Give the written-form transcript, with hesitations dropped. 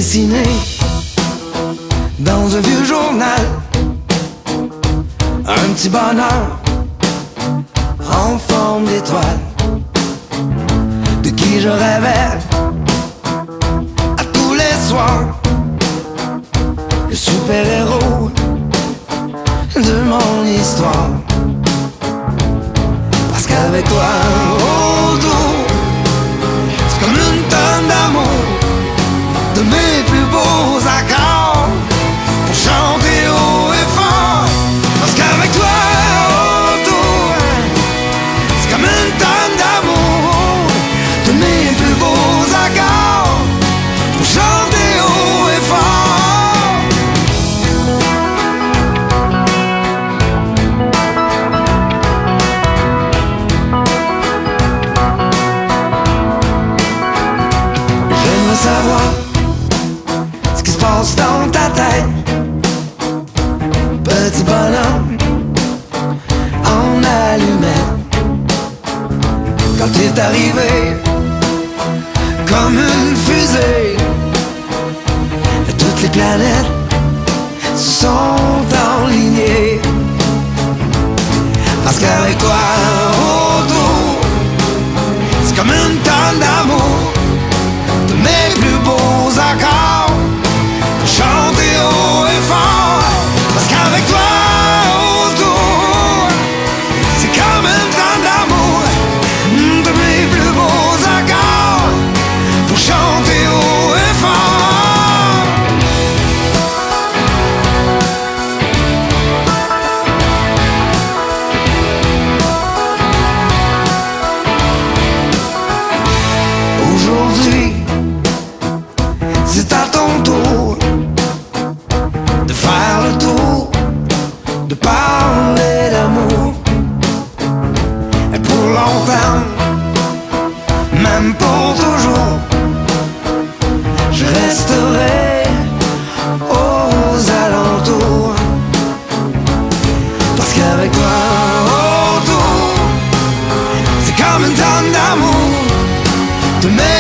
dessiné dans un vieux journal un petit bonheur en forme d'étoile, de qui je rêvais à tous les soirs, le super-héros de mon histoire. Parce qu'avec toi autour, c'est comme une tonne d'amour, de mes plus beaux accords pour chanter haut et fort. Parce qu'avec toi autour, c'est comme une tonne d'amour, de mes plus beaux accords pour chanter haut et fort. J'aimerais savoir ce qui se passe dans ta tête, petit bonhomme en allumette. Quand t'es arrivé comme une fusée, toutes les planètes se sont enlignées. Parce qu'avec toi autour, c'est comme une tonne d'amour, de mes plus beaux accords pour chanter haut et fort. Parce qu'avec toi autour, c'est comme une tonne d'amour, de mes plus beaux accords pour chanter haut et fort. Aujourd'hui, c'est à ton tour de faire le tour, de parler d'amour. Et pour longtemps, même pour toujours, je resterai aux alentours. Parce qu'avec toi autour, c'est comme une tonne d'amour, de mes